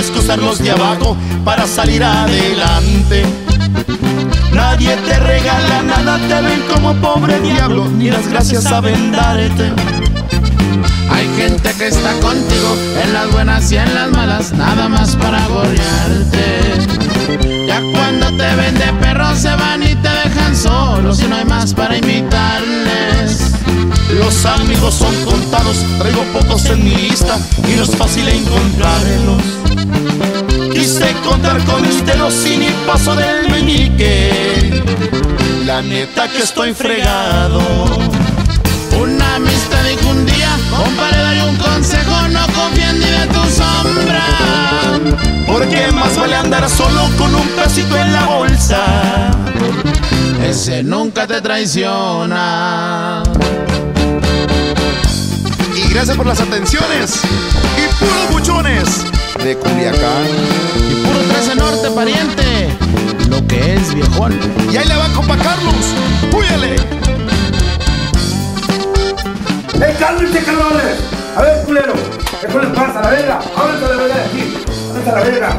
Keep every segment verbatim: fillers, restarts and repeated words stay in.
tienes que usar los de abajo para salir adelante. Nadie te regala nada, te ven como pobre diablo, ni las gracias saben darte. Hay gente que está contigo en las buenas y en las malas, nada más para gorrearte. Ya cuando te ven de perro se van y te dejan solos y no hay más para invitarles. Los amigos son contados, traigo pocos en mi lista y no es fácil encontrarlos. Quise contar con ustedes y ni paso del meñique. La neta que estoy fregado. Una amistad dijo un día, compadre, dale un consejo, no confíes ni de tu sombra. Porque más vale andar solo con un pesito en la bolsa. Ese nunca te traiciona. Y gracias por las atenciones. Y puros buchones de Culiacán. Y puro trece Norte, pariente. Lo que es viejón. Y ahí le va, compa Carlos. ¡Púyale! ¡Eh, cálmense, cabrones! A ver, culero, ¿qué les pasa? ¡La verga! ¡Ábranse la verga de aquí! ¡Ábranse la verga!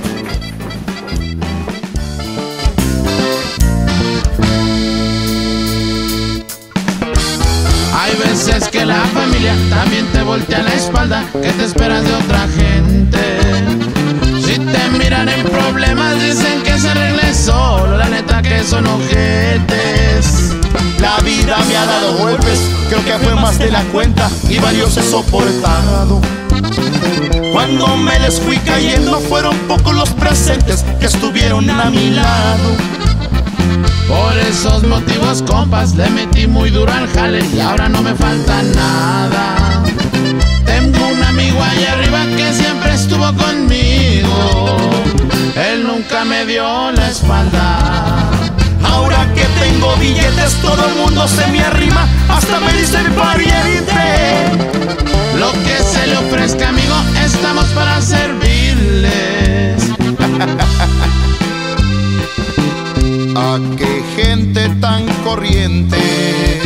Hay veces que la familia también te voltea la espalda, que te esperas de otra gente. Si te miran en problemas dicen que se arregle solo, la neta que son ojetes. La vida me ha dado golpes, creo que fue más de la cuenta y varios he soportado. Cuando me les fui cayendo fueron pocos los presentes que estuvieron a mi lado. Por esos motivos, compas, le metí muy duro al jale y ahora no me falta nada. Tengo un amigo allá arriba que siempre estuvo conmigo, él nunca me dio la espalda. Ahora que tengo billetes todo el mundo se me arrima, hasta me dicen pariente. Lo que se le ofrezca, amigo, estamos para servirles. A qué gente tan corriente.